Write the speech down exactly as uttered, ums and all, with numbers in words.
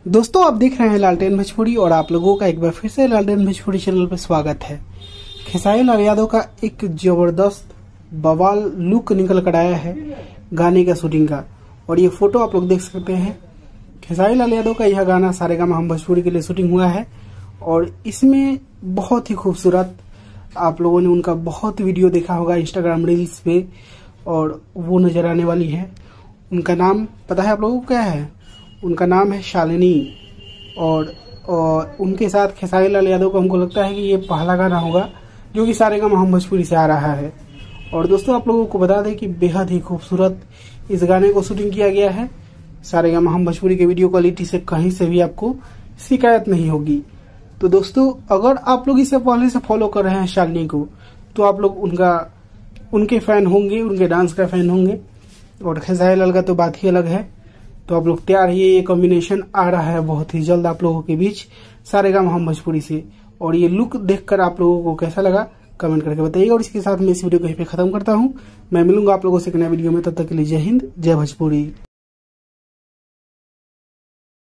दोस्तों आप देख रहे हैं लालटेन भोजपुरी और आप लोगों का एक बार फिर से लालटेन भोजपुरी चैनल पर स्वागत है। खेसारी लाल यादव का एक जबरदस्त बवाल लुक निकल कर आया है गाने का शूटिंग का, और ये फोटो आप लोग देख सकते हैं। खेसारी लाल यादव का यह गाना सारेगामा हम भोजपुरी के लिए शूटिंग हुआ है और इसमें बहुत ही खूबसूरत, आप लोगों ने उनका बहुत वीडियो देखा होगा इंस्टाग्राम रील्स पे, और वो नजर आने वाली है। उनका नाम पता है आप लोगों को क्या है? उनका नाम है शालिनी, और, और उनके साथ खेसारी लाल यादव को हमको लगता है कि ये पहला गाना होगा जो कि सारेगामा हम भोजपुरी से आ रहा है। और दोस्तों आप लोगों को बता दें कि बेहद ही खूबसूरत इस गाने को शूटिंग किया गया है। सारेगामा हम भोजपुरी के वीडियो क्वालिटी से कहीं से भी आपको शिकायत नहीं होगी। तो दोस्तों अगर आप लोग इसे पहले से फॉलो कर रहे हैं शालिनी को, तो आप लोग उनका उनके फैन होंगे, उनके डांस का फैन होंगे। और खेसारी लाल का तो बात ही अलग है। तो आप लोग तैयार रहिए, ये कॉम्बिनेशन आ रहा है बहुत ही जल्द आप लोगों के बीच सारेगामा हम भोजपुरी से। और ये लुक देखकर आप लोगों को कैसा लगा कमेंट करके बताइएगा। और इसके साथ मैं इस वीडियो को यहीं पे खत्म करता हूँ। मैं मिलूंगा आप लोगों से एक नया वीडियो में, तब तक के लिए जय हिंद, जय भोजपुरी।